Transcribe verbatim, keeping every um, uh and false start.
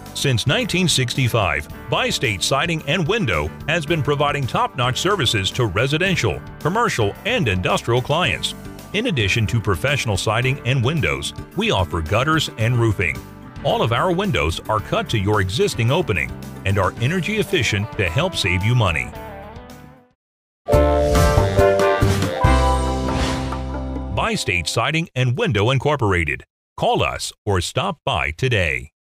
Since nineteen sixty-five, Bi-State Siding and Window has been providing top-notch services to residential, commercial, and industrial clients. In addition to professional siding and windows, we offer gutters and roofing. All of our windows are cut to your existing opening and are energy efficient to help save you money. Bi-State Siding and Window Incorporated. Call us or stop by today.